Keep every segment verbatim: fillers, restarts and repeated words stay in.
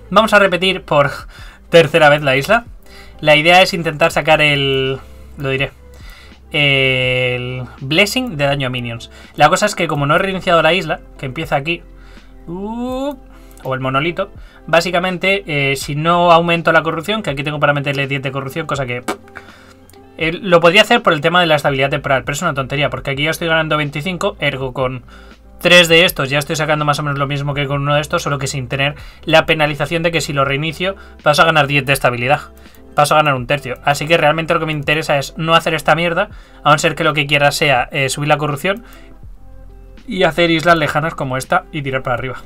Vamos a repetir por tercera vez la isla. La idea es intentar sacar el... Lo diré. El Blessing de daño a minions. La cosa es que como no he reiniciado la isla, que empieza aquí, uh, o el monolito, básicamente eh, si no aumento la corrupción, que aquí tengo para meterle diez de corrupción, cosa que... Eh, lo podría hacer por el tema de la estabilidad temporal, pero es una tontería, porque aquí ya estoy ganando veinticinco, ergo con tres de estos ya estoy sacando más o menos lo mismo que con uno de estos, solo que sin tener la penalización de que si lo reinicio paso a ganar diez de estabilidad. Paso a ganar un tercio. Así que realmente lo que me interesa es no hacer esta mierda, a no ser que lo que quiera sea eh, subir la corrupción y hacer islas lejanas como esta y tirar para arriba.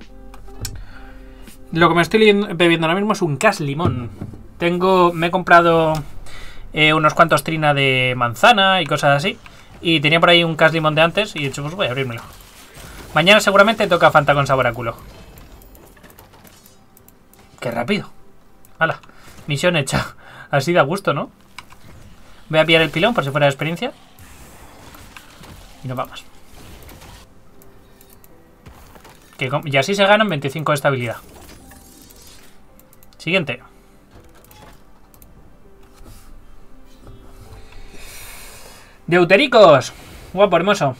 Lo que me estoy bebiendo ahora mismo es un cas limón. Tengo, me he comprado eh, unos cuantos trina de manzana y cosas así. Y tenía por ahí un cas limón de antes y he dicho, pues voy a abrírmelo. Mañana seguramente toca Fanta con sabor a culo. Qué rápido. Hala. Misión hecha. Así da gusto, ¿no? Voy a pillar el pilón por si fuera de experiencia. Y nos vamos. Que, y así se ganan veinticinco de estabilidad. Siguiente. Deutericos. Guapo, hermoso.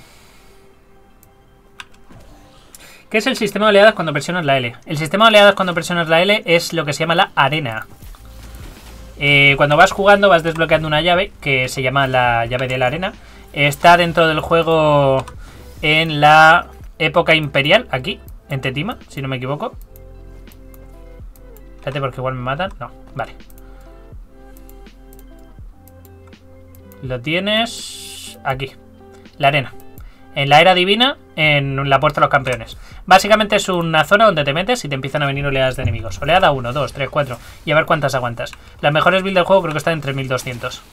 ¿Qué es el sistema de oleadas cuando presionas la L? El sistema de oleadas cuando presionas la L es lo que se llama la arena. Eh, cuando vas jugando vas desbloqueando una llave que se llama la llave de la arena. Está dentro del juego en la época imperial, aquí, en Tetima, si no me equivoco. Espérate porque igual me matan. No, vale. Lo tienes aquí, la arena. En la era divina, en la puerta de los campeones. Básicamente es una zona donde te metes y te empiezan a venir oleadas de enemigos. Oleada uno, dos, tres, cuatro. Y a ver cuántas aguantas. Las mejores builds del juego creo que están en tres mil doscientos.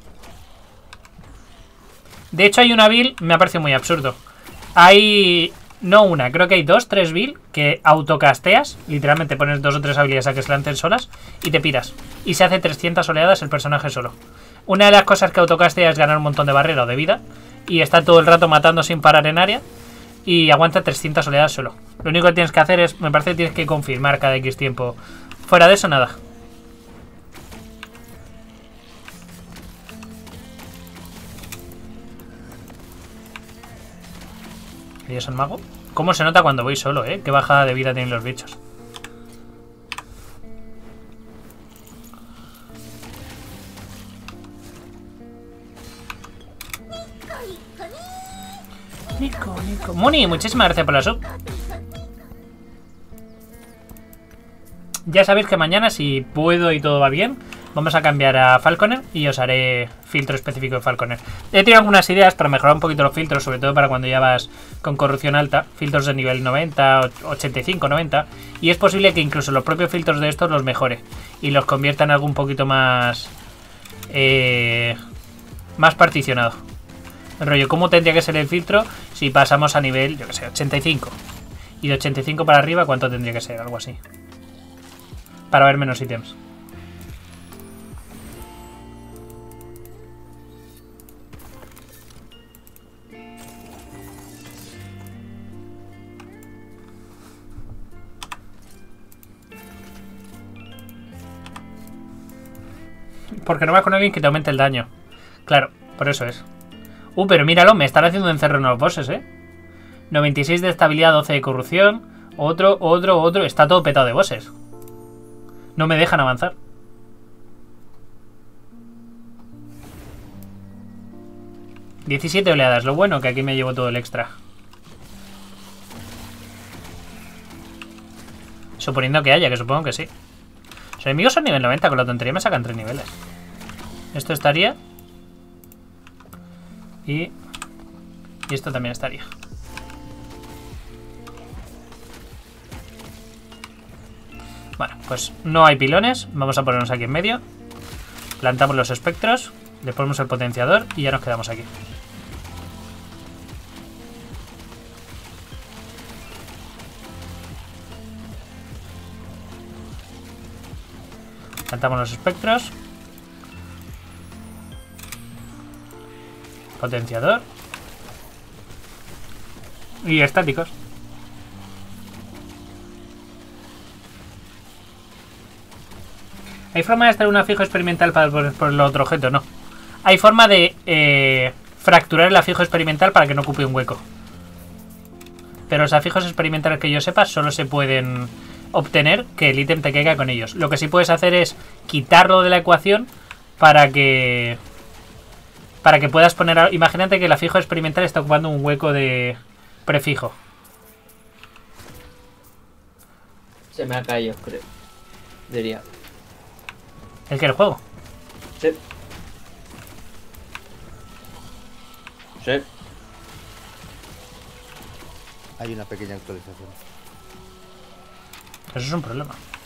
De hecho hay una build, me ha parecido muy absurdo. Hay... No una, creo que hay dos, tres build que autocasteas. Literalmente pones dos o tres habilidades a que se lancen solas y te piras. Y se hace trescientas oleadas el personaje solo. Una de las cosas que autocasteas es ganar un montón de barrera o de vida. Y está todo el rato matando sin parar en área. Y aguanta trescientas oleadas solo. Lo único que tienes que hacer es, me parece que tienes que confirmar cada X tiempo. Fuera de eso, nada. ¿Y es el mago? ¿Cómo se nota cuando voy solo, eh? Qué bajada de vida tienen los bichos. Nico, Nico. Moni, muchísimas gracias por la sub. Ya sabéis que mañana, si puedo y todo va bien, vamos a cambiar a Falconer y os haré filtro específico de Falconer. He tenido algunas ideas para mejorar un poquito los filtros, sobre todo para cuando ya vas con corrupción alta. Filtros de nivel noventa, ochenta y cinco, noventa. Y es posible que incluso los propios filtros de estos los mejore y los convierta en algo un poquito más... Eh, más particionado. El rollo, ¿cómo tendría que ser el filtro si pasamos a nivel, yo que sé, ochenta y cinco? Y de ochenta y cinco para arriba, ¿cuánto tendría que ser? Algo así. Para ver menos ítems. Porque no vas con alguien que te aumente el daño. Claro, por eso es. Uh, pero míralo, me están haciendo encerro en los bosses, ¿eh? noventa y seis de estabilidad, doce de corrupción. Otro, otro, otro. Está todo petado de bosses. No me dejan avanzar. diecisiete oleadas. Lo bueno que aquí me llevo todo el extra. Suponiendo que haya, que supongo que sí. Los enemigos son nivel noventa. Con la tontería me sacan tres niveles. Esto estaría... Y... Y esto también estaría. Bueno, pues no hay pilones. Vamos a ponernos aquí en medio. Plantamos los espectros. Le ponemos el potenciador y ya nos quedamos aquí. Plantamos los espectros. Potenciador. Y estáticos. ¿Hay forma de extraer un afijo experimental para poner por el otro objeto? No. Hay forma de eh, fracturar el afijo experimental para que no ocupe un hueco. Pero los afijos experimentales que yo sepa solo se pueden obtener que el ítem te caiga con ellos. Lo que sí puedes hacer es quitarlo de la ecuación para que... Para que puedas poner... A, imagínate que el afijo experimental está ocupando un hueco de prefijo. Se me ha caído, creo. Diría. ¿El que el juego? Sí. Sí. Hay una pequeña actualización. Eso es un problema.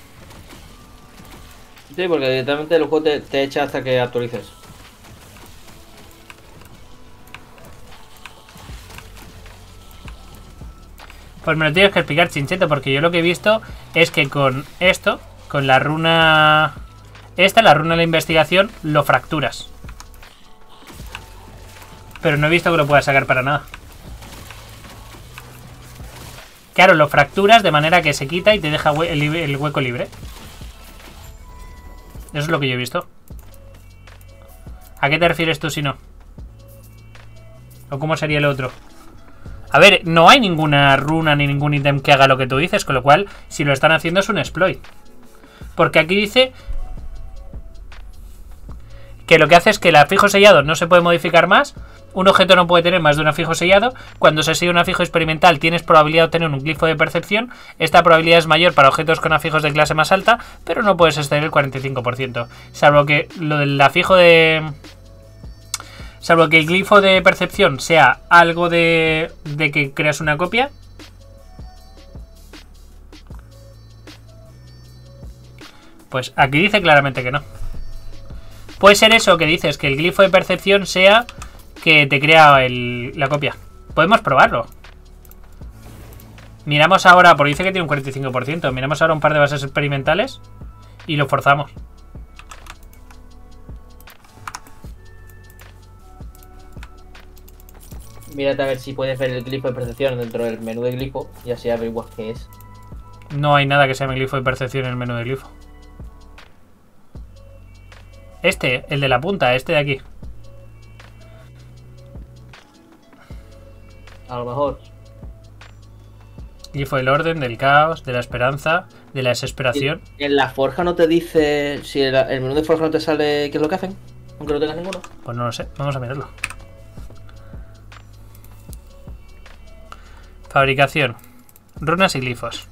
Sí, porque directamente el juego te, te echa hasta que actualices. Pues me lo tienes que explicar, Chincheto, porque yo lo que he visto es que con esto, con la runa... Esta, la runa de la investigación, lo fracturas. Pero no he visto que lo puedas sacar para nada. Claro, lo fracturas de manera que se quita y te deja hue el, el hueco libre. Eso es lo que yo he visto. ¿A qué te refieres tú si no? ¿O cómo sería el otro? A ver, no hay ninguna runa ni ningún ítem que haga lo que tú dices, con lo cual, si lo están haciendo es un exploit. Porque aquí dice que lo que hace es que el afijo sellado no se puede modificar más. Un objeto no puede tener más de un afijo sellado. Cuando se sigue un afijo experimental tienes probabilidad de obtener un glifo de percepción. Esta probabilidad es mayor para objetos con afijos de clase más alta, pero no puedes exceder el cuarenta y cinco por ciento. Salvo que lo del afijo de... Salvo que el glifo de percepción sea algo de, de que creas una copia. Pues aquí dice claramente que no. Puede ser eso que dices, que el glifo de percepción sea que te crea el, la copia. Podemos probarlo. Miramos ahora, porque dice que tiene un cuarenta y cinco por ciento. Miramos ahora un par de bases experimentales y lo forzamos. Mírate a ver si puedes ver el glifo de percepción dentro del menú de glifo y así averiguas qué es. No hay nada que se llame glifo de percepción en el menú de glifo. Este, el de la punta, este de aquí. A lo mejor. Glifo del orden, del caos, de la esperanza, de la desesperación. ¿En la forja no te dice si el, el menú de forja no te sale qué es lo que hacen? Aunque no tengas ninguno. Pues no lo sé, vamos a mirarlo. Fabricación. Runas y glifos.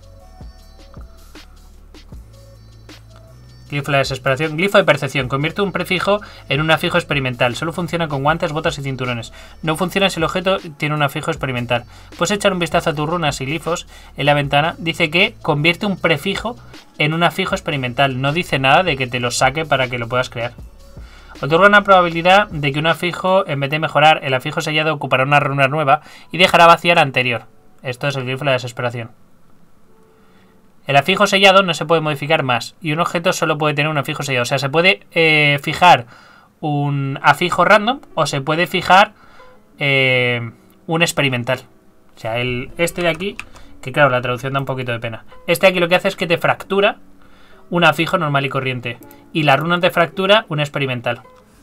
Glifo de la desesperación. Glifo de percepción. Convierte un prefijo en un afijo experimental. Solo funciona con guantes, botas y cinturones. No funciona si el objeto tiene un afijo experimental. Puedes echar un vistazo a tus runas y glifos en la ventana. Dice que convierte un prefijo en un afijo experimental. No dice nada de que te lo saque para que lo puedas crear. Otorga una probabilidad de que un afijo, en vez de mejorar, el afijo sellado ocupará una runa nueva y dejará vacía la anterior. Esto es el glifo de la desesperación. El afijo sellado no se puede modificar más y un objeto solo puede tener un afijo sellado. O sea, se puede eh, fijar un afijo random o se puede fijar eh, un experimental. O sea, el, este de aquí, que claro, la traducción da un poquito de pena. Este de aquí lo que hace es que te fractura un afijo normal y corriente y la runa te fractura un experimental.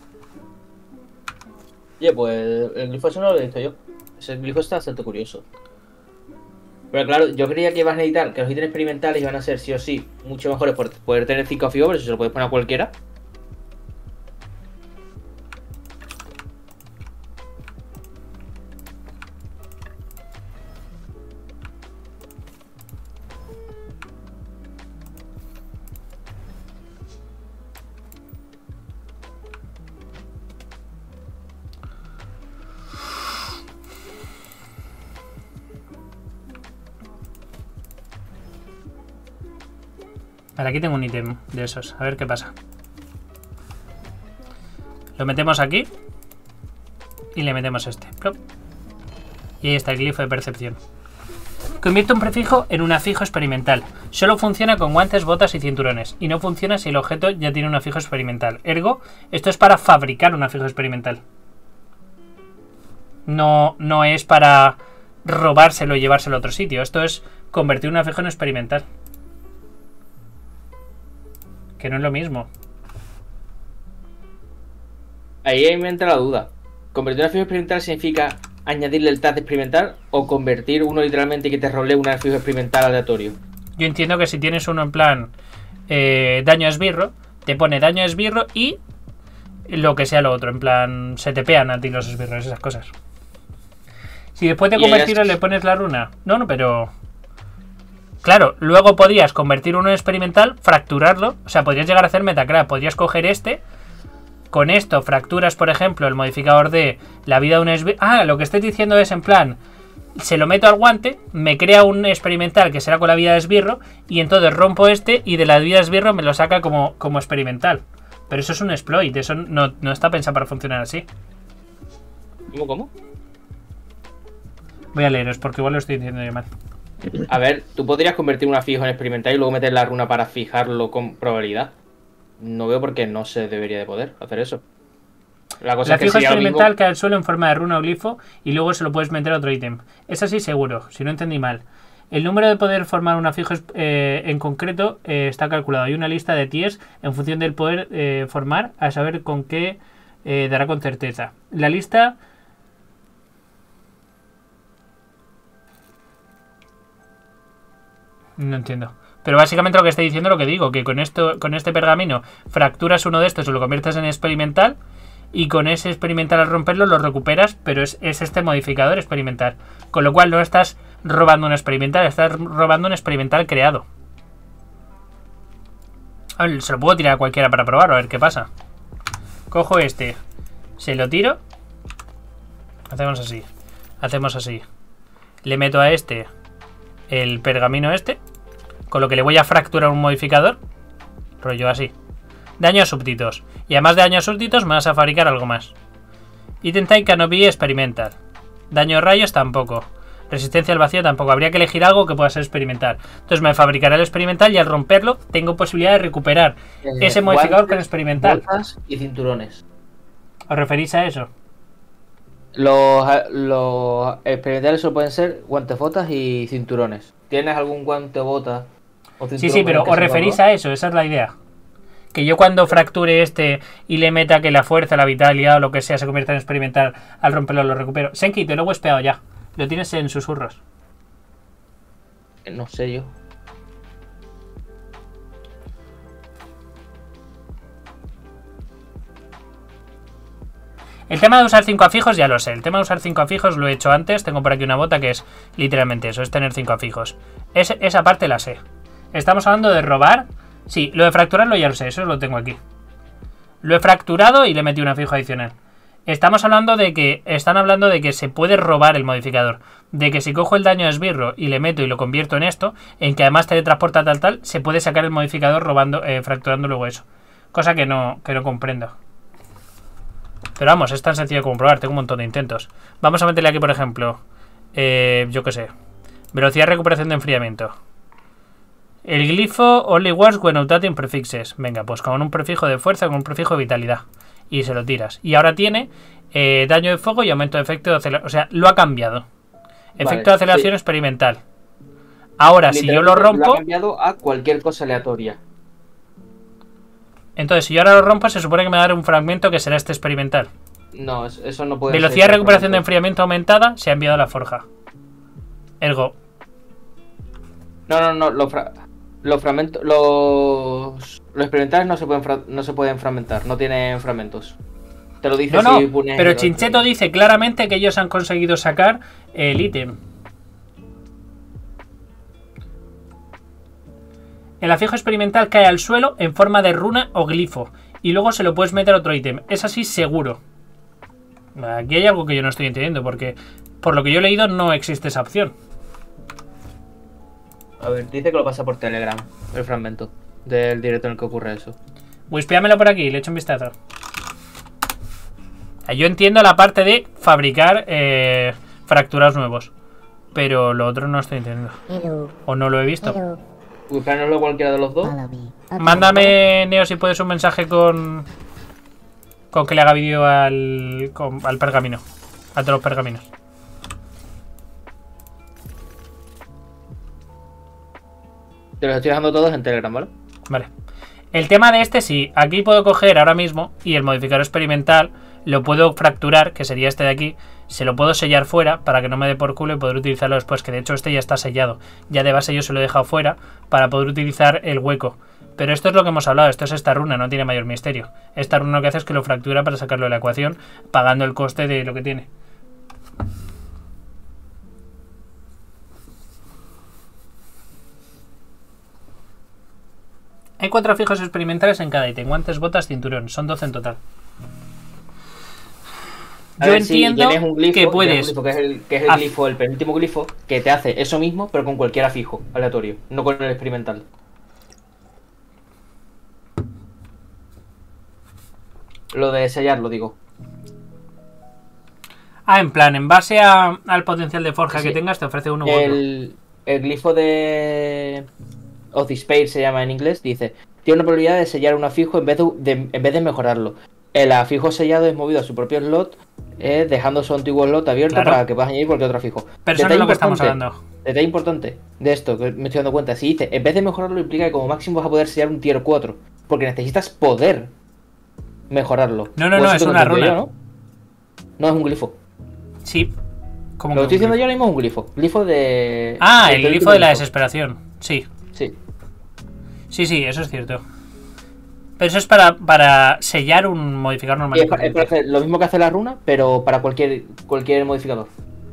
Oye, pues el glifo eso no lo he visto yo. Ese glifo está bastante curioso. Pero claro, yo creía que ibas a necesitar que los ítems experimentales iban a ser sí o sí mucho mejores por poder tener cinco afijos, pero si se lo puedes poner a cualquiera. Vale, aquí tengo un ítem de esos. A ver qué pasa. Lo metemos aquí. Y le metemos este. Plop. Y ahí está el glifo de percepción. Convierte un prefijo en un afijo experimental. Solo funciona con guantes, botas y cinturones. Y no funciona si el objeto ya tiene un afijo experimental. Ergo, esto es para fabricar un afijo experimental. No, no es para robárselo y llevárselo a otro sitio. Esto es convertir un afijo en experimental. Que no es lo mismo. Ahí me entra la duda. ¿Convertir un archivo experimental significa añadirle el tag de experimental o convertir uno literalmente que te rolee un archivo experimental aleatorio? Yo entiendo que si tienes uno en plan eh, daño a esbirro, te pone daño a esbirro y lo que sea lo otro. En plan, se te pean a ti los esbirros, esas cosas. Si después de convertirlo le pones la runa. No, no, pero... Claro, luego podrías convertir uno en experimental, fracturarlo. O sea, podrías llegar a hacer metacraft. Podrías coger este. Con esto fracturas, por ejemplo, el modificador de la vida de un esbirro. Ah, lo que estoy diciendo es en plan... Se lo meto al guante, me crea un experimental que será con la vida de esbirro. Y entonces rompo este y de la vida de esbirro me lo saca como, como experimental. Pero eso es un exploit. Eso no, no está pensado para funcionar así. ¿Cómo, cómo? Voy a leeros porque igual lo estoy diciendo yo mal. A ver, tú podrías convertir una fijo en experimental y luego meter la runa para fijarlo con probabilidad. No veo por qué no se debería de poder hacer eso. La cosa La es que fijo sería lo experimental mismo... cae al suelo en forma de runa o glifo y luego se lo puedes meter a otro ítem. Es así seguro, si no entendí mal. El número de poder formar una fijo eh, en concreto eh, está calculado. Hay una lista de tiers en función del poder eh, formar, a saber con qué eh, dará con certeza. La lista... No entiendo. Pero básicamente lo que estoy diciendo es lo que digo, que con esto, con este pergamino fracturas uno de estos y lo conviertes en experimental, y con ese experimental al romperlo lo recuperas, pero es, es este modificador experimental. Con lo cual no estás robando un experimental, estás robando un experimental creado. A ver, se lo puedo tirar a cualquiera para probarlo, a ver qué pasa. Cojo este, se lo tiro. Hacemos así. Hacemos así. Le meto a este el pergamino este, con lo que le voy a fracturar un modificador. Rollo así. Daño a súbditos. Y además de daño a súbditos me vas a fabricar algo más. Item Type Canopy Experimental. Daño a rayos tampoco. Resistencia al vacío tampoco. Habría que elegir algo que pueda ser experimental. Entonces me fabricará el experimental y al romperlo tengo posibilidad de recuperar eh, ese modificador guantes, con experimental. botas y cinturones. ¿Os referís a eso? Los, los experimentales solo pueden ser guantes, botas y cinturones. ¿Tienes algún guante, bota o cinturón? Sí, sí, pero os referís a eso. Esa es la idea. Que yo cuando fracture este y le meta que la fuerza, la vitalidad o lo que sea se convierta en experimental, al romperlo lo recupero. Senki, te lo he whispeado ya. Lo tienes en susurros. No sé yo. El tema de usar cinco afijos ya lo sé. El tema de usar cinco afijos lo he hecho antes. Tengo por aquí una bota que es literalmente eso, es tener cinco afijos. Es, esa parte la sé. Estamos hablando de robar. Sí, lo de fracturarlo ya lo sé, eso lo tengo aquí. Lo he fracturado y le metí un afijo adicional. Estamos hablando de que... Están hablando de que se puede robar el modificador. De que si cojo el daño de esbirro y le meto y lo convierto en esto, en que además teletransporta tal tal, se puede sacar el modificador robando, eh, fracturando luego eso. Cosa que no, que no comprendo. Pero vamos, es tan sencillo como probar. Tengo un montón de intentos. Vamos a meterle aquí, por ejemplo, eh, yo qué sé, velocidad de recuperación de enfriamiento. El glifo only works when outdating prefixes. Venga, pues con un prefijo de fuerza, con un prefijo de vitalidad. Y se lo tiras. Y ahora tiene eh, daño de fuego y aumento de efecto de aceleración. O sea, lo ha cambiado. Efecto vale, de aceleración sí. experimental. Ahora, si yo lo rompo... Lo ha cambiado a cualquier cosa aleatoria. Entonces, si yo ahora lo rompo, se supone que me dará un fragmento que será este experimental. No, eso no puede Velocidad ser de recuperación de enfriamiento aumentada, se ha enviado a la forja. Ergo. No, no, no, los, fra los fragmentos. Los, los experimentales no se pueden fra no se pueden fragmentar, no tienen fragmentos. Te lo dice no, no, si pones pero Chincheto dice claramente que ellos han conseguido sacar el ítem. El afijo experimental cae al suelo en forma de runa o glifo. Y luego se lo puedes meter a otro ítem. Es así seguro. Aquí hay algo que yo no estoy entendiendo. Porque por lo que yo he leído no existe esa opción. A ver, dice que lo pasa por Telegram. El fragmento del directo en el que ocurre eso. Whispeámelo por aquí, le echo un vistazo. Yo entiendo la parte de fabricar eh, fracturados nuevos. Pero lo otro no estoy entendiendo. O no lo he visto. Buscárnoslo cualquiera de los dos. Mándame, Neo, si puedes un mensaje con... Con que le haga vídeo al... Con, al pergamino. A todos los pergaminos. Te los estoy dejando todos en Telegram, ¿vale? Vale. El tema de este sí, aquí puedo coger ahora mismo y el modificador experimental lo puedo fracturar, que sería este de aquí, se lo puedo sellar fuera para que no me dé por culo y poder utilizarlo después, que de hecho este ya está sellado. Ya de base yo se lo he dejado fuera para poder utilizar el hueco. Pero esto es lo que hemos hablado, esto es esta runa, no tiene mayor misterio. Esta runa lo que hace es que lo fractura para sacarlo de la ecuación, pagando el coste de lo que tiene. Hay cuatro fijos experimentales en cada ítem, guantes, botas, cinturón, son doce en total. A Yo ver, si entiendo tienes un glifo, que tienes puedes... un glifo, que es el, que es el haz- glifo, el penúltimo glifo, que te hace eso mismo, pero con cualquiera fijo, aleatorio, no con el experimental. Lo de sellarlo, digo. Ah, en plan, en base a- al potencial de forja Sí. que tengas, te ofrece uno u otro. El, el glifo de of Despair se llama en inglés, dice, tiene una probabilidad de sellar un afijo en vez de, de- en vez de mejorarlo. El afijo sellado es movido a su propio slot, eh, dejando su antiguo slot abierto Claro. para que puedas añadir cualquier otro afijo. Pero eso no es lo que estamos hablando. Detalle importante de esto, que me estoy dando cuenta. Si dice, en vez de mejorarlo, implica que como máximo vas a poder sellar un tier cuatro. Porque necesitas poder mejorarlo. No, no, O no, eso es tengo una entendido runa. yo, ¿no? No es un glifo. Sí. Como Lo que estoy diciendo yo yo. ahora mismo es un glifo. Glifo de... Ah, del el penúltimo glifo de la glifo. desesperación. Sí. Sí. Sí, sí, eso es cierto. Pero eso es para, para sellar un modificador normal. Y y es, pa- es para corriente. hacer lo mismo que hace la runa, pero para cualquier cualquier modificador.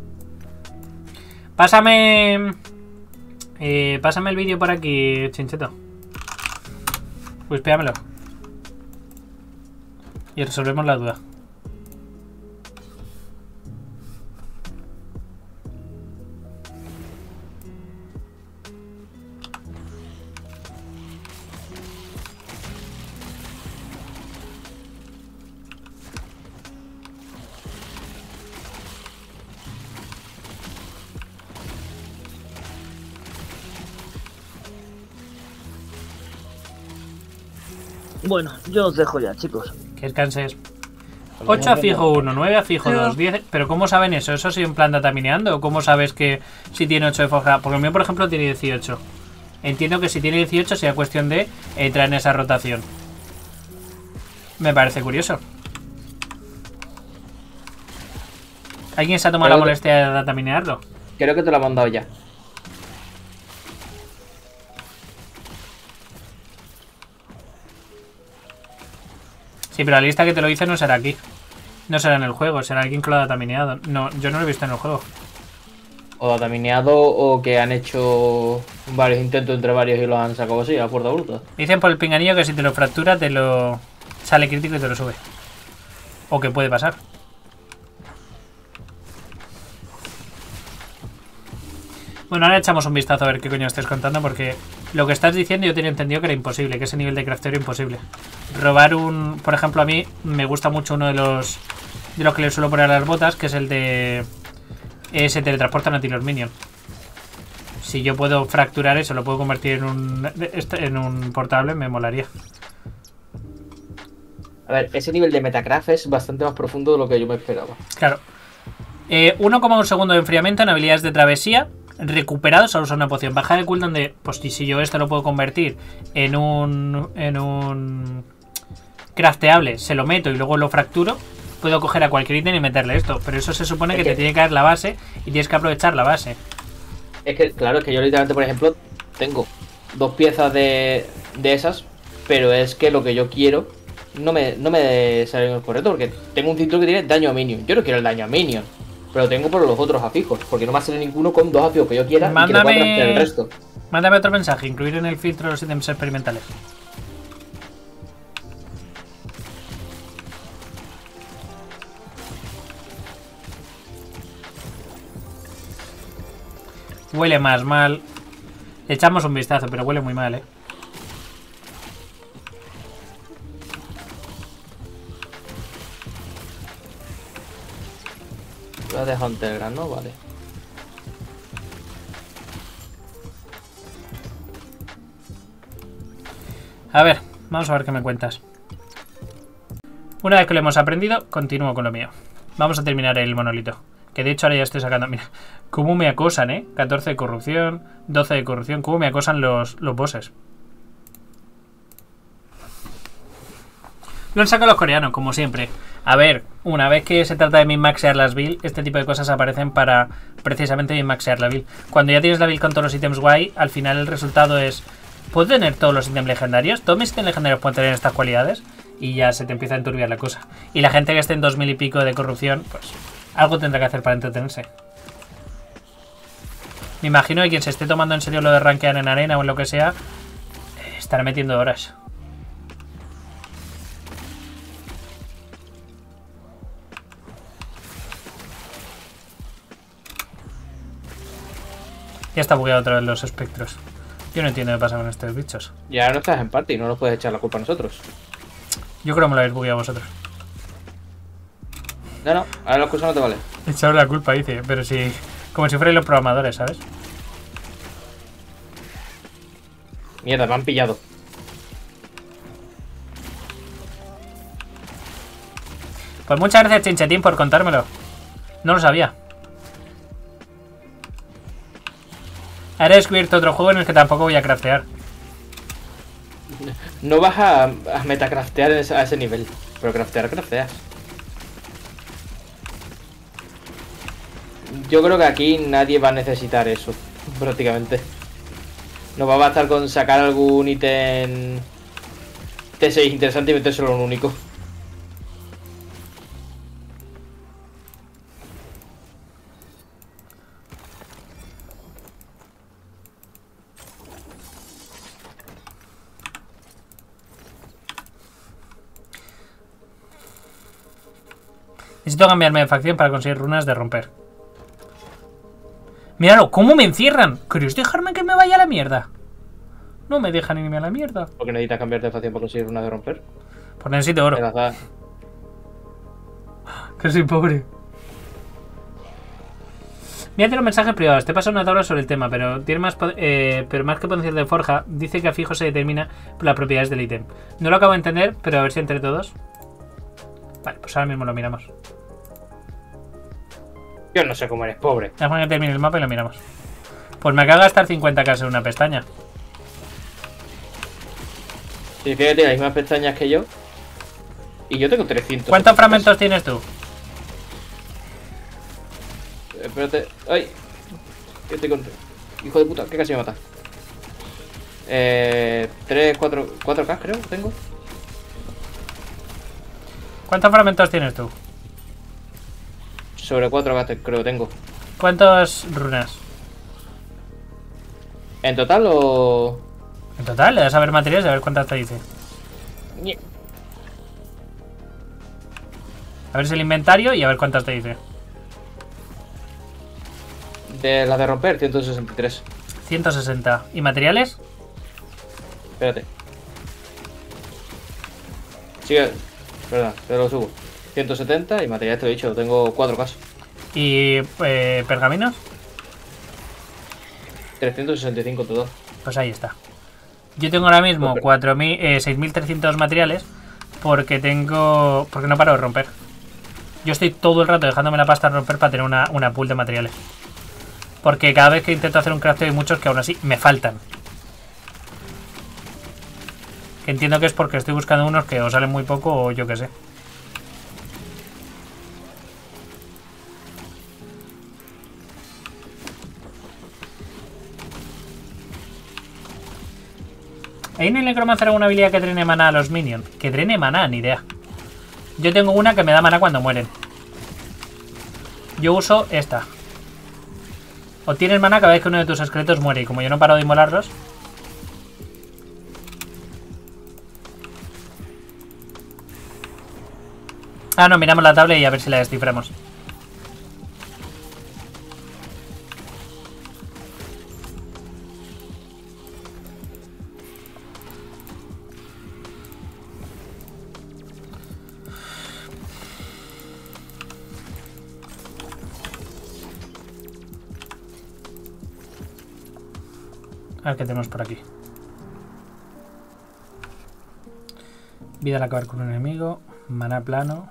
Pásame... Eh, pásame el vídeo por aquí, Chincheto. Pues pídamelo. Y resolvemos la duda. Bueno, yo os dejo ya, chicos. Que descanses. ocho a fijo uno, nueve a fijo dos, diez. Pero ¿cómo saben eso? ¿Eso sí en plan datamineando? ¿O cómo sabes que si tiene ocho de forja? Porque el mío, por ejemplo, tiene dieciocho. Entiendo que si tiene dieciocho sea cuestión de entrar en esa rotación. Me parece curioso. ¿Alguien se ha tomado Pero la que- molestia de dataminearlo? Creo que te lo he mandado ya. Sí, pero la lista que te lo dice no será aquí. No será en el juego, será alguien que lo ha datamineado. No, yo no lo he visto en el juego. O datamineado o que han hecho varios intentos entre varios y lo han sacado así, a puerta bruta. Dicen por el pinganillo que si te lo fractura te lo sale crítico y te lo sube. O que puede pasar. Bueno, ahora echamos un vistazo a ver qué coño estés contando, porque lo que estás diciendo yo tenía entendido que era imposible, que ese nivel de crafteo era imposible. Robar un... Por ejemplo, a mí me gusta mucho uno de los de los que le suelo poner a las botas, que es el de... Eh, se teletransporta en anti-Lord Minion. Si yo puedo fracturar eso, lo puedo convertir en un, en un portable, me molaría. A ver, ese nivel de Metacraft es bastante más profundo de lo que yo me esperaba. Claro. Eh, uno coma uno segundo de enfriamiento en habilidades de travesía. Recuperados al usar una poción. Bajar el cooldown de... Pues si, si yo esto lo puedo convertir en un... En un... crafteable, se lo meto y luego lo fracturo, puedo coger a cualquier ítem y meterle esto. Pero eso se supone que Es que- te tiene que caer la base y tienes que aprovechar la base. Es que, claro, es que yo literalmente, por ejemplo, tengo dos piezas de, de esas, pero es que lo que yo quiero no me, no me sale en el correcto, porque tengo un cinturón que tiene daño a minion. Yo no quiero el daño a minion, pero lo tengo por los otros afijos, porque no me sale ninguno con dos afijos que yo quiera y que le pueda Mándame- craftear el resto. Mándame otro mensaje, incluir en el filtro los ítems experimentales. Huele más mal. Le echamos un vistazo, pero huele muy mal, eh. Lo has dejado en Telegram, ¿no? Vale. A ver, vamos a ver qué me cuentas. Una vez que lo hemos aprendido, continúo con lo mío. Vamos a terminar el monolito. Que de hecho ahora ya estoy sacando... Mira, cómo me acosan, ¿eh? catorce de corrupción, doce de corrupción. Cómo me acosan los, los bosses. Lo han sacado los coreanos, como siempre. A ver, una vez que se trata de min-maxear las build, este tipo de cosas aparecen para precisamente min-maxear la build. Cuando ya tienes la build con todos los ítems guay, al final el resultado es... ¿Puedo tener todos los ítems legendarios? ¿Todos mis ítems legendarios pueden tener estas cualidades? Y ya se te empieza a enturbiar la cosa. Y la gente que esté en dos mil y pico de corrupción, pues algo tendrá que hacer para entretenerse. Me imagino que quien se esté tomando en serio lo de rankear en arena o en lo que sea, estará metiendo horas. Ya está bugueado otra vez los espectros. Yo no entiendo qué pasa con estos bichos. Y ahora no estás en party, no nos puedes echar la culpa a nosotros. Yo creo que me lo habéis bugueado vosotros. No, no, ahora la excusa no te vale. Echaros la culpa, dice, pero si... Como si fuerais los programadores, ¿sabes? Mierda, me han pillado. Pues muchas gracias, Chinchetín, por contármelo. No lo sabía. Ahora he descubierto otro juego en el que tampoco voy a craftear. No vas a, a metacraftear a ese nivel. Pero craftear, crafteas. Yo creo que aquí nadie va a necesitar eso. Prácticamente. No va a bastar con sacar algún ítem T seis interesante y metérselo en un único. Necesito cambiarme de facción para conseguir runas de romper. Míralo, ¿cómo me encierran? ¿Queréis dejarme que me vaya a la mierda? No me dejan irme a la mierda. ¿Por qué necesitas cambiarte de facción para conseguir runas de romper? Pues necesito oro. Te las da. Que soy pobre. Mírate los mensajes privados. Te paso una tabla sobre el tema, pero tiene más, eh, pero más que potencial de forja, dice que a fijo se determina por las propiedades del ítem. No lo acabo de entender, pero a ver si entre todos. Vale, pues ahora mismo lo miramos. Yo no sé cómo eres pobre. Déjame que termine el mapa y lo miramos. Pues me acaba de gastar cincuenta k en una pestaña. Si fíjate, tiene las mismas pestañas que yo. Y yo tengo trescientos. ¿Cuántos fragmentos tienes tú? Espérate. ¡Ay! ¿Qué estoy con... Hijo de puta, que casi me mata. Eh... tres, cuatro... cuatro K creo tengo. ¿Cuántos fragmentos tienes tú? Sobre cuatro K creo tengo. ¿Cuántas runas? ¿En total o...? En total, le das a ver materiales y a ver cuántas te dice. A ver si el inventario y a ver cuántas te dice. De las de romper, ciento sesenta y tres. ciento sesenta. ¿Y materiales? Espérate. Sigue. Perdón, te lo subo. ciento setenta y materiales te lo he dicho, tengo cuatro K. ¿Y eh, pergaminos? trescientos sesenta y cinco total. Pues ahí está. Yo tengo ahora mismo cuatro mil, eh, seis mil trescientos materiales porque tengo... porque no paro de romper. Yo estoy todo el rato dejándome la pasta en romper para tener una, una pool de materiales. Porque cada vez que intento hacer un crafteo hay muchos que aún así me faltan. Que entiendo que es porque estoy buscando unos que o salen muy poco o yo qué sé. ¿Hay en el necromancer alguna habilidad que drene maná a los minions? Que drene maná, ni idea. Yo tengo una que me da maná cuando mueren. Yo uso esta. Obtienes maná cada vez que uno de tus esqueletos muere. Y como yo no paro de inmolarlos... Ah, no, miramos la tabla y a ver si la desciframos. A ver qué tenemos por aquí. Vida al acabar con un enemigo. Maná plano.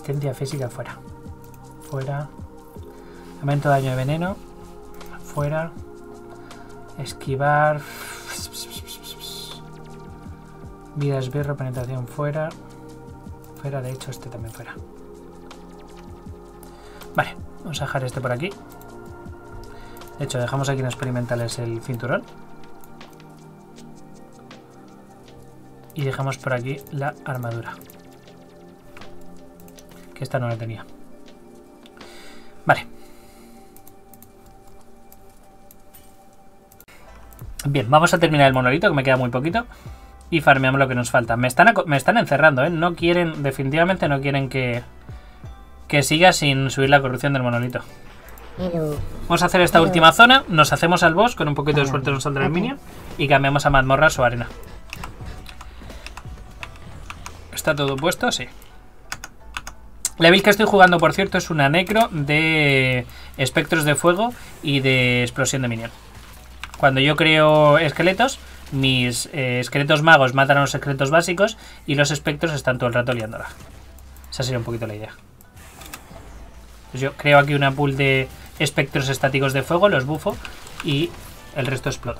Resistencia física fuera. Fuera. Aumento de daño de veneno. Fuera. Esquivar. Vida esbirro, penetración fuera. Fuera, de hecho, este también fuera. Vale, vamos a dejar este por aquí. De hecho, dejamos aquí en experimentales el cinturón. Y dejamos por aquí la armadura. Que esta no la tenía. Vale. Bien, vamos a terminar el monolito, que me queda muy poquito. Y farmeamos lo que nos falta. Me están, me están encerrando, ¿eh? No quieren, definitivamente no quieren que, que siga sin subir la corrupción del monolito. Vamos a hacer esta última zona. Nos hacemos al boss, con un poquito de suerte nos saldrá el minion. Y cambiamos a mazmorras o arena. ¿Está todo puesto? Sí. La build que estoy jugando, por cierto, es una necro de espectros de fuego y de explosión de minion. Cuando yo creo esqueletos, mis eh, esqueletos magos matan a los esqueletos básicos y los espectros están todo el rato liándola. Esa sería un poquito la idea. Pues yo creo aquí una pool de espectros estáticos de fuego, los bufo y el resto explota.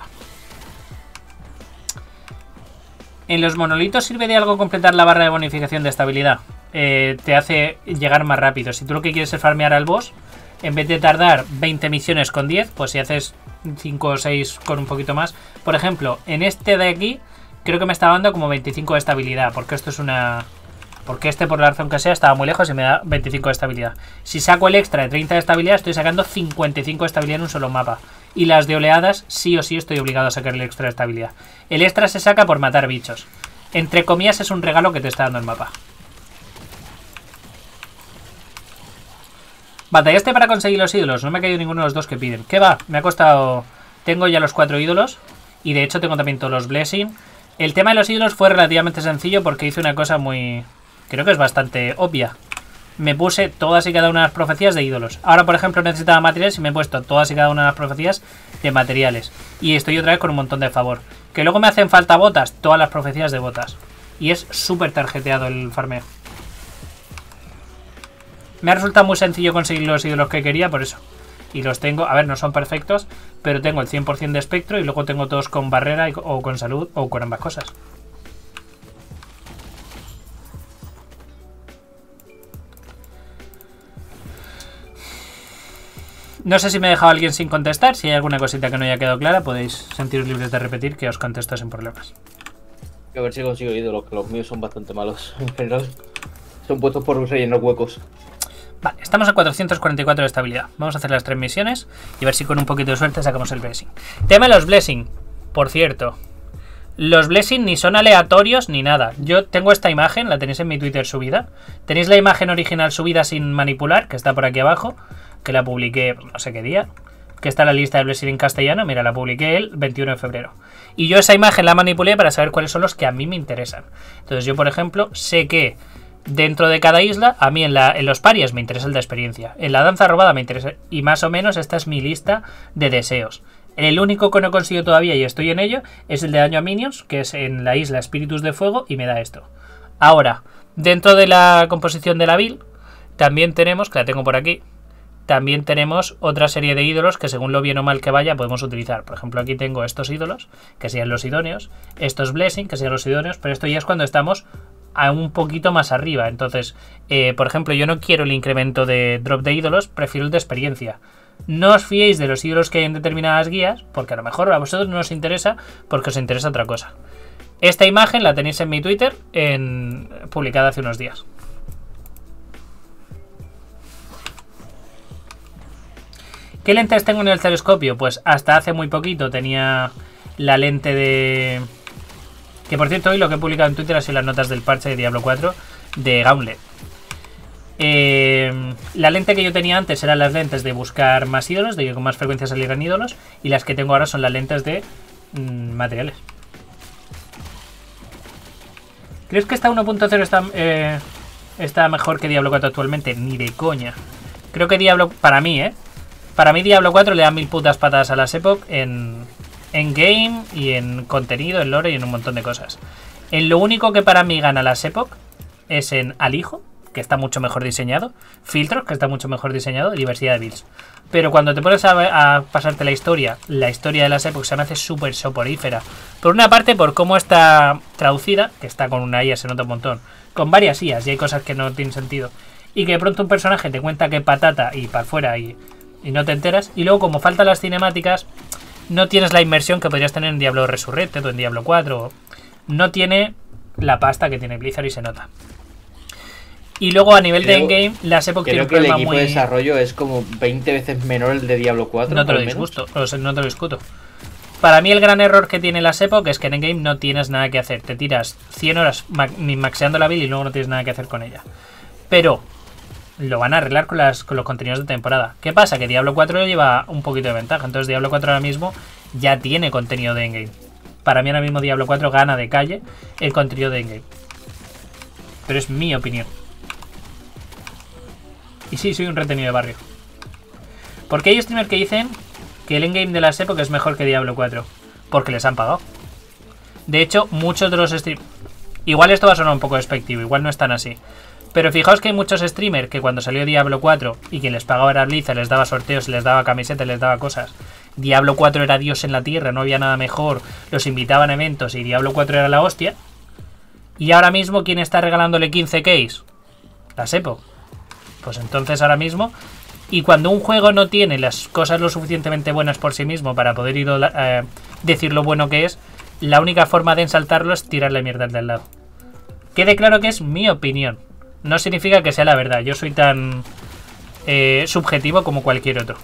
En los monolitos sirve de algo completar la barra de bonificación de estabilidad. Eh, te hace llegar más rápido. Si tú lo que quieres es farmear al boss, en vez de tardar veinte misiones con diez, pues si haces cinco o seis con un poquito más. Por ejemplo, en este de aquí, creo que me está dando como veinticinco de estabilidad. Porque esto es una... Porque este, por la razón que sea, estaba muy lejos y me da veinticinco de estabilidad. Si saco el extra de treinta de estabilidad, estoy sacando cincuenta y cinco de estabilidad en un solo mapa. Y las de oleadas, sí o sí estoy obligado a sacar el extra de estabilidad. El extra se saca por matar bichos. Entre comillas, es un regalo que te está dando el mapa. Batallaste para conseguir los ídolos. No me ha caído ninguno de los dos que piden. ¿Qué va? Me ha costado... Tengo ya los cuatro ídolos. Y de hecho tengo también todos los blessing. El tema de los ídolos fue relativamente sencillo porque hice una cosa muy... Creo que es bastante obvia. Me puse todas y cada una de las profecías de ídolos. Ahora, por ejemplo, necesitaba materiales y me he puesto todas y cada una de las profecías de materiales. Y estoy otra vez con un montón de favor. Que luego me hacen falta botas. Todas las profecías de botas. Y es súper tarjeteado el farmeo. Me ha resultado muy sencillo conseguir los ídolos que quería, por eso. Y los tengo, a ver, no son perfectos, pero tengo el cien por cien de espectro y luego tengo todos con barrera y, o con salud o con ambas cosas. No sé si me he dejado a alguien sin contestar. Si hay alguna cosita que no haya quedado clara, podéis sentiros libres de repetir que os contesto sin problemas. A ver si consigo ídolos, que los míos son bastante malos. En general, son puestos por rellenar huecos. Vale, estamos a cuatrocientos cuarenta y cuatro de estabilidad. Vamos a hacer las tres misiones y a ver si con un poquito de suerte sacamos el blessing. Tema de los blessing. Por cierto, los blessing ni son aleatorios ni nada. Yo tengo esta imagen, la tenéis en mi Twitter subida. Tenéis la imagen original subida sin manipular, que está por aquí abajo, que la publiqué no sé qué día, que está en la lista de blessing en castellano. Mira, la publiqué el veintiuno de febrero. Y yo esa imagen la manipulé para saber cuáles son los que a mí me interesan. Entonces yo, por ejemplo, sé que dentro de cada isla, a mí en, la, en los parias me interesa el de experiencia. En la danza robada me interesa. Y más o menos esta es mi lista de deseos. El único que no consigo todavía y estoy en ello es el de daño a minions, que es en la isla Espíritus de Fuego y me da esto. Ahora, dentro de la composición de la build, también tenemos, que la tengo por aquí, también tenemos otra serie de ídolos que según lo bien o mal que vaya podemos utilizar. Por ejemplo, aquí tengo estos ídolos, que serían los idóneos, estos blessing, que serían los idóneos, pero esto ya es cuando estamos a un poquito más arriba. Entonces, eh, por ejemplo, yo no quiero el incremento de drop de ídolos, prefiero el de experiencia. No os fiéis de los ídolos que hay en determinadas guías, porque a lo mejor a vosotros no os interesa, porque os interesa otra cosa. Esta imagen la tenéis en mi Twitter, en, publicada hace unos días. ¿Qué lentes tengo en el telescopio? Pues hasta hace muy poquito tenía la lente de... Que por cierto, hoy lo que he publicado en Twitter ha sido las notas del parche de Diablo cuatro de Gauntlet. Eh, la lente que yo tenía antes eran las lentes de buscar más ídolos, de que con más frecuencia salieran ídolos, y las que tengo ahora son las lentes de mmm, materiales. ¿Crees que esta uno punto cero está, eh, está mejor que Diablo cuatro actualmente? Ni de coña. Creo que Diablo, para mí, ¿eh? Para mí Diablo cuatro le da mil putas patadas a las Epoch en, en game y en contenido, en lore y en un montón de cosas. En lo único que para mí gana las Epoch es en Alijo, que está mucho mejor diseñado, filtros, que está mucho mejor diseñado, y diversidad de builds. Pero cuando te pones a, a pasarte la historia, la historia de las épocas se me hace súper soporífera. Por una parte, por cómo está traducida, que está con una I A, se nota un montón, con varias I As, y hay cosas que no tienen sentido. Y que de pronto un personaje te cuenta que patata y para afuera y, y no te enteras. Y luego, como faltan las cinemáticas, no tienes la inmersión que podrías tener en Diablo Resurrected o en Diablo cuatro. No tiene la pasta que tiene Blizzard y se nota. Y luego a nivel Creo- de endgame, las Epoch tiene Creo un que el problema equipo muy... de desarrollo es como veinte veces menor el de Diablo cuatro. No te lo al menos. disgusto, o sea, no te lo discuto. Para mí el gran error que tiene las Epoch es que en endgame no tienes nada que hacer. Te tiras cien horas ma- maxeando la build y luego no tienes nada que hacer con ella. Pero lo van a arreglar con, las, con los contenidos de temporada. ¿Qué pasa? Que Diablo cuatro lleva un poquito de ventaja. Entonces Diablo cuatro ahora mismo ya tiene contenido de endgame. Para mí ahora mismo Diablo cuatro gana de calle el contenido de endgame. Pero es mi opinión. Y sí, soy un retenido de barrio. Porque hay streamers que dicen que el endgame de las Epoch es mejor que Diablo cuatro. Porque les han pagado. De hecho, muchos de los streamers... Igual esto va a sonar un poco despectivo, igual no es tan así. Pero fijaos que hay muchos streamers que cuando salió Diablo cuatro y quien les pagaba era Blizzard, les daba sorteos, les daba camisetas, les daba cosas. Diablo cuatro era Dios en la tierra, no había nada mejor. Los invitaban a eventos y Diablo cuatro era la hostia. Y ahora mismo, ¿quién está regalándole quince keys? Las Epoch. Pues entonces ahora mismo... Y cuando un juego no tiene las cosas lo suficientemente buenas por sí mismo para poder idola- eh, decir lo bueno que es, la única forma de ensaltarlo es tirarle mierda al del lado. Quede claro que es mi opinión. No significa que sea la verdad. Yo soy tan eh, subjetivo como cualquier otro.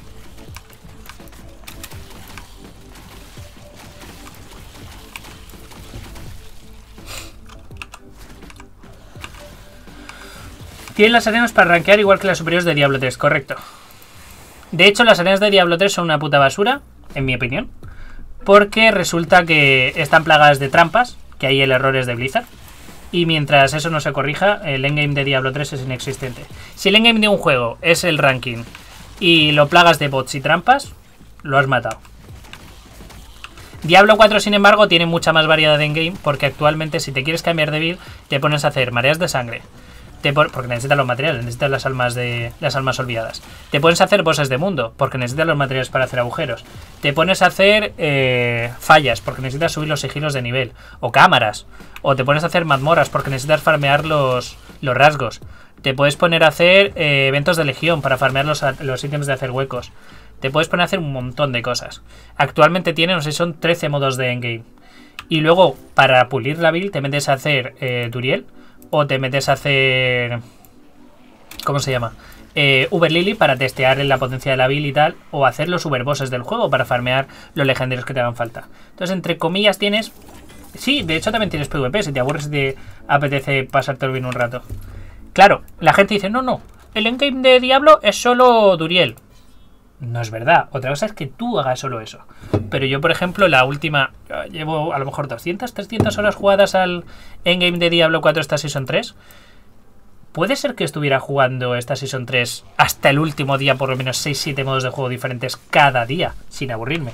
Tienen las arenas para rankear igual que las superiores de Diablo tres, correcto. De hecho, las arenas de Diablo tres son una puta basura, en mi opinión. Porque resulta que están plagadas de trampas, que hay el error es de Blizzard. Y mientras eso no se corrija, el endgame de Diablo tres es inexistente. Si el endgame de un juego es el ranking y lo plagas de bots y trampas, lo has matado. Diablo cuatro, sin embargo, tiene mucha más variedad de endgame, porque actualmente si te quieres cambiar de build, te pones a hacer mareas de sangre. Te pon- porque necesitas los materiales, necesitas las almas de las almas olvidadas. Te pones a hacer bosses de mundo, porque necesitas los materiales para hacer agujeros. Te pones a hacer eh, fallas, porque necesitas subir los sigilos de nivel. O cámaras. O te pones a hacer mazmorras, porque necesitas farmear los, los rasgos. Te puedes poner a hacer eh, eventos de legión, para farmear los, los ítems de hacer huecos. Te puedes poner a hacer un montón de cosas. Actualmente tiene, no sé, son trece modos de endgame. Y luego, para pulir la build, te metes a hacer eh, Duriel. O te metes a hacer... ¿Cómo se llama? Eh, Uber Lily para testear la potencia de la build y tal. O hacer los Uber Bosses del juego para farmear los legendarios que te hagan falta. Entonces, entre comillas, tienes... Sí, de hecho también tienes PvP. Si te aburres y te apetece pasártelo bien un rato. Claro, la gente dice, no, no. El endgame de Diablo es solo Duriel. No es verdad. Otra cosa es que tú hagas solo eso. Pero yo, por ejemplo, la última... Llevo a lo mejor doscientas, trescientas horas jugadas al endgame de Diablo cuatro esta Season tres. ¿Puede ser que estuviera jugando esta Season tres hasta el último día por lo menos seis siete modos de juego diferentes cada día? Sin aburrirme.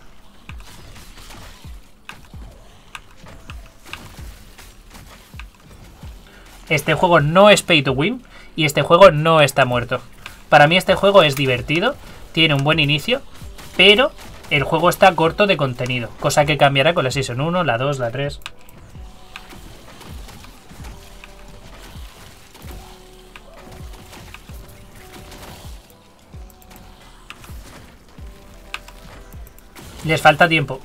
Este juego no es pay to win. Y este juego no está muerto. Para mí este juego es divertido. Tiene un buen inicio, pero el juego está corto de contenido, cosa que cambiará con la Season uno, la dos, la tres. Les falta tiempo.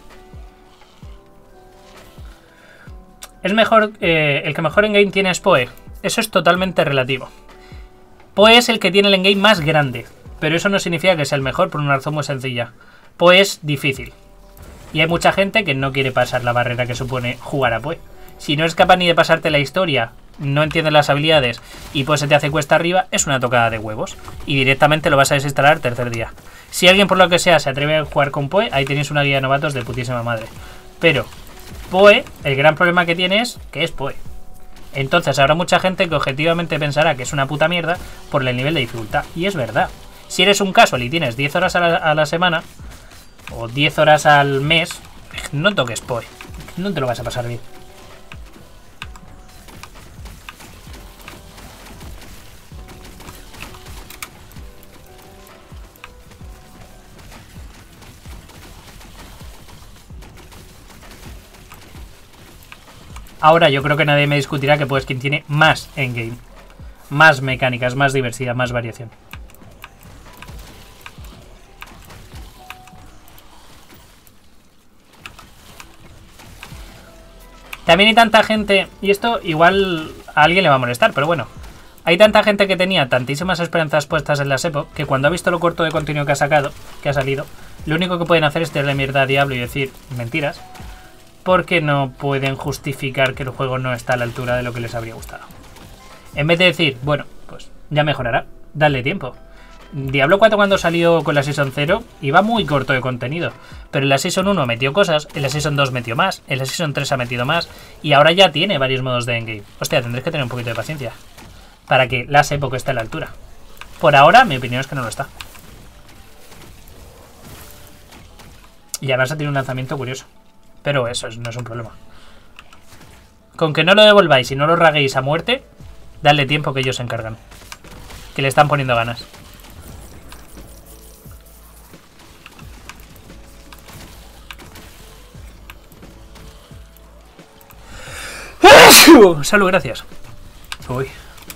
Es mejor, eh, el que mejor endgame tiene es Poe. Eso es totalmente relativo. Poe es el que tiene el endgame más grande, pero eso no significa que sea el mejor por una razón muy sencilla. Poe es difícil. Y hay mucha gente que no quiere pasar la barrera que supone jugar a Poe. Si no eres capaz ni de pasarte la historia, no entiendes las habilidades y pues se te hace cuesta arriba, es una tocada de huevos. Y directamente lo vas a desinstalar tercer día. Si alguien por lo que sea se atreve a jugar con Poe, ahí tenéis una guía de novatos de putísima madre. Pero Poe, el gran problema que tiene es que es Poe. Entonces habrá mucha gente que objetivamente pensará que es una puta mierda por el nivel de dificultad. Y es verdad. Si eres un casual y tienes diez horas a la, a la semana, o diez horas al mes, no toques Poe. No te lo vas a pasar bien. Ahora yo creo que nadie me discutirá que Poeskin tiene más endgame. Más mecánicas, más diversidad, más variación. También hay tanta gente, y esto igual a alguien le va a molestar, pero bueno. Hay tanta gente que tenía tantísimas esperanzas puestas en la Sepo que cuando ha visto lo corto de contenido que ha sacado, que ha salido, lo único que pueden hacer es tirarle mierda a Diablo y decir mentiras, porque no pueden justificar que el juego no está a la altura de lo que les habría gustado. En vez de decir, bueno, pues ya mejorará, dale tiempo. Diablo cuatro cuando salió con la Season cero iba muy corto de contenido, pero en la Season uno metió cosas, en la Season dos metió más, en la Season tres ha metido más, y ahora ya tiene varios modos de endgame. Hostia, tendréis que tener un poquito de paciencia para que la Sepo esté a la altura. Por ahora, mi opinión es que no lo está. Y además ha tenido un lanzamiento curioso. Pero eso no es un problema. Con que no lo devolváis y no lo raguéis a muerte, dadle tiempo que ellos se encargan. Que le están poniendo ganas. Salud, gracias. Uy.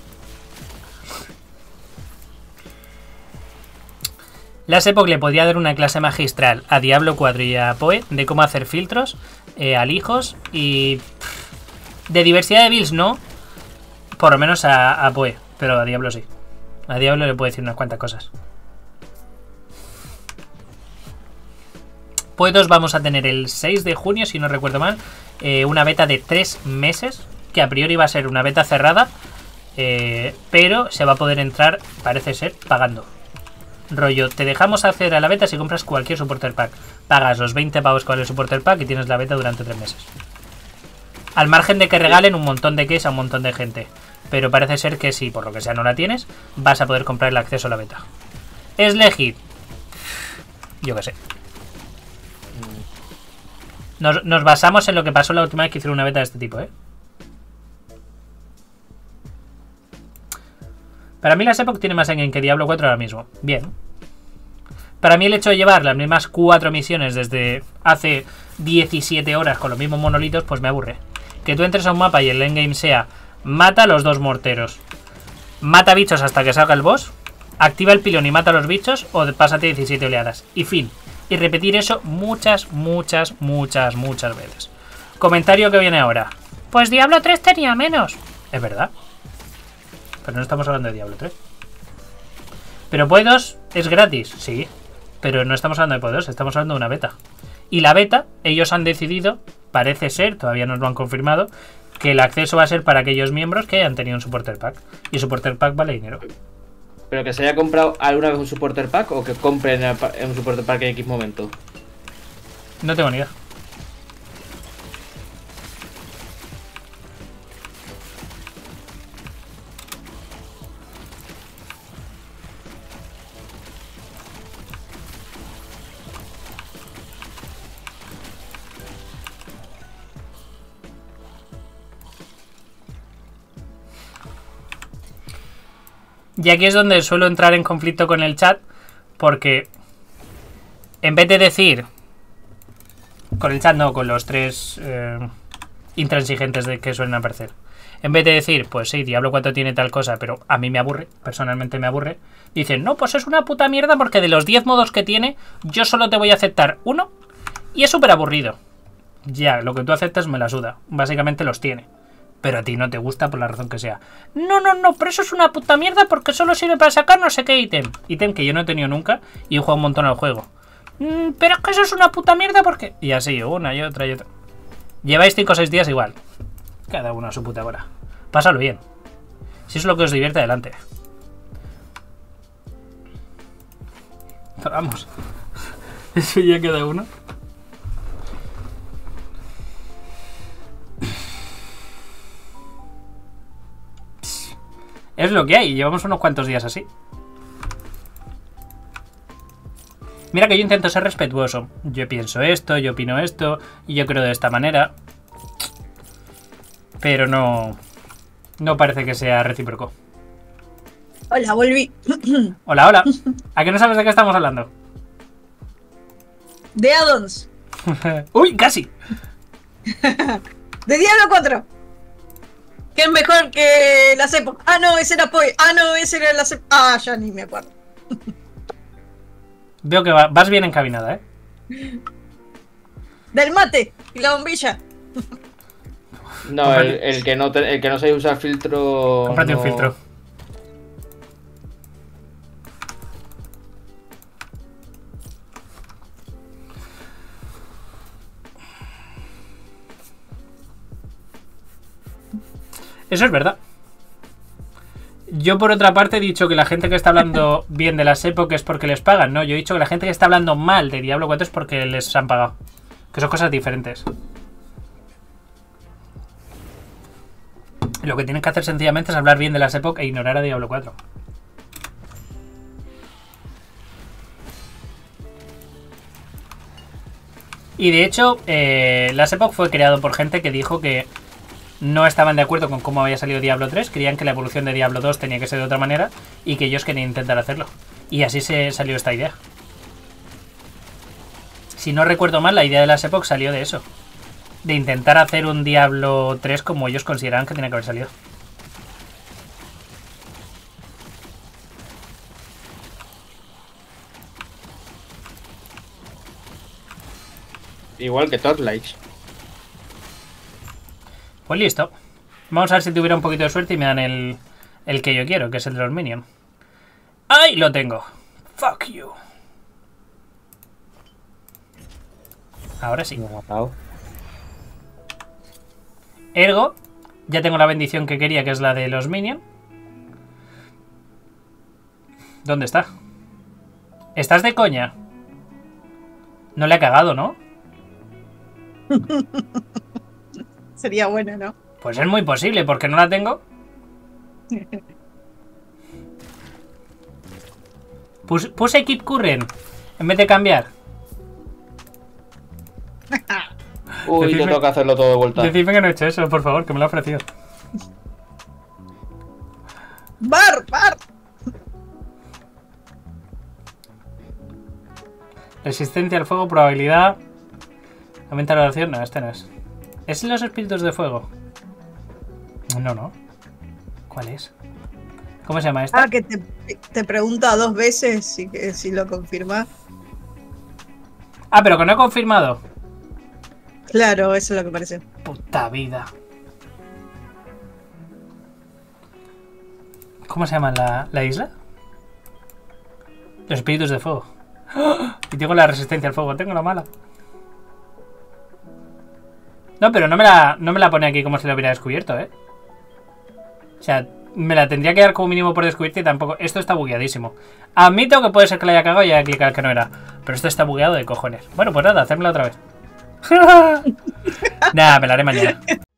La Sepo le podría dar una clase magistral a Diablo cuatro y a Poe de cómo hacer filtros, eh, alijos y... De diversidad de builds no, por lo menos a, a Poe, pero a Diablo sí. A Diablo le puedo decir unas cuantas cosas. Poe dos vamos a tener el seis de junio, si no recuerdo mal, eh, una beta de tres meses, que a priori va a ser una beta cerrada, eh, pero se va a poder entrar, parece ser, pagando. Rollo, te dejamos acceder a la beta si compras cualquier supporter pack. Pagas los veinte pavos con el supporter pack y tienes la beta durante tres meses. Al margen de que regalen un montón de keys a un montón de gente. Pero parece ser que si por lo que sea no la tienes, vas a poder comprar el acceso a la beta. ¿Es legit? Yo qué sé. Nos, nos basamos en lo que pasó la última vez que hicieron una beta de este tipo, ¿eh? Para mí la Sepo tiene más endgame que Diablo cuatro ahora mismo. Bien. Para mí el hecho de llevar las mismas cuatro misiones desde hace diecisiete horas con los mismos monolitos, pues me aburre. Que tú entres a un mapa y el endgame sea mata a los dos morteros, mata bichos hasta que salga el boss, activa el pilón y mata a los bichos, o pásate diecisiete oleadas. Y fin. Y repetir eso muchas, muchas, muchas, muchas veces. Comentario que viene ahora. Pues Diablo tres tenía menos. Es verdad. Pero no estamos hablando de Diablo tres. Pero Poe dos es gratis, sí. Pero no estamos hablando de Poe dos, estamos hablando de una beta. Y la beta, ellos han decidido, parece ser, todavía no lo han confirmado, que el acceso va a ser para aquellos miembros que hayan tenido un supporter pack. Y el supporter pack vale dinero. ¿Pero que se haya comprado alguna vez un supporter pack o que compren un supporter pack en X momento? No tengo ni idea. Y aquí es donde suelo entrar en conflicto con el chat, porque en vez de decir, con el chat no, con los tres eh, intransigentes de que suelen aparecer, en vez de decir, pues sí, Diablo cuatro tiene tal cosa, pero a mí me aburre, personalmente me aburre, dicen, no, pues es una puta mierda porque de los diez modos que tiene, yo solo te voy a aceptar uno y es súper aburrido. Ya, lo que tú aceptas me la suda, básicamente los tiene. Pero a ti no te gusta por la razón que sea. No, no, no, pero eso es una puta mierda porque solo sirve para sacar no sé qué ítem. Ítem que yo no he tenido nunca y he jugado un montón al juego. Mm, pero es que eso es una puta mierda porque... Y así, una y otra y otra. Lleváis cinco o seis días igual. Cada uno a su puta hora. Pásalo bien. Si es lo que os divierte, adelante. Pero vamos. Eso ya cada uno. Es lo que hay, llevamos unos cuantos días así. Mira que yo intento ser respetuoso. Yo pienso esto, yo opino esto, y yo creo de esta manera. Pero no... No parece que sea recíproco. Hola, volví. Hola, hola. ¿A qué no sabes de qué estamos hablando? De addons. ¡Uy, casi! De Diablo cuatro. Que es mejor que la cepo. Ah, no, ese era Poi. Ah, no, ese era la cepo. Ah, ya ni me acuerdo. Veo que va- vas bien encaminada, ¿eh? Del mate y la bombilla. No, el, el que no te- el que no sabe usar filtro. Cómprate no- un filtro. Eso es verdad. Yo por otra parte he dicho que la gente que está hablando bien de las épocas es porque les pagan, ¿no? Yo he dicho que la gente que está hablando mal de Diablo cuatro es porque les han pagado. Que son cosas diferentes. Lo que tienen que hacer sencillamente es hablar bien de las épocas e ignorar a Diablo cuatro. Y de hecho, eh, las Epoch fue creado por gente que dijo que no estaban de acuerdo con cómo había salido Diablo tres, creían que la evolución de Diablo dos tenía que ser de otra manera y que ellos querían intentar hacerlo. Y así se salió esta idea. Si no recuerdo mal, la idea de las Epoch salió de eso. De intentar hacer un Diablo tres como ellos consideraban que tenía que haber salido. Igual que Torchlight. Pues listo. Vamos a ver si tuviera un poquito de suerte y me dan el, el que yo quiero, que es el de los Minions. ¡Ay! Lo tengo. Fuck you. Ahora sí. Me ha matado. Ergo, ya tengo la bendición que quería, que es la de los Minions. ¿Dónde está? ¿Estás de coña? No le ha cagado, ¿no? Sería bueno, ¿no? Pues es muy posible, porque no la tengo. Pus- puse Keep Current en vez de cambiar. Uy, Decidme- te toca hacerlo todo de vuelta. Decidme que no he hecho eso, por favor, que me lo ha ofrecido. ¡Bar! ¡Bar! Resistencia al fuego, probabilidad. Aumenta la duración. No, este no es. ¿Es los espíritus de fuego? No, no. ¿Cuál es? ¿Cómo se llama esta? Ah, que te, te pregunta dos veces si, que, si lo confirma. Ah, pero que no he confirmado. Claro, eso es lo que parece. Puta vida. ¿Cómo se llama la, la isla? Los espíritus de fuego. ¡Ah! Y tengo la resistencia al fuego. Tengo la mala. No, pero no me la, no me la pone aquí como si lo hubiera descubierto, ¿eh? O sea, me la tendría que dar como mínimo por descubierto y tampoco... Esto está bugueadísimo. Admito que puede ser que la haya cagado y haya clicado el que no era. Pero esto está bugueado de cojones. Bueno, pues nada, hacérmela otra vez. Nada, me la haré mañana.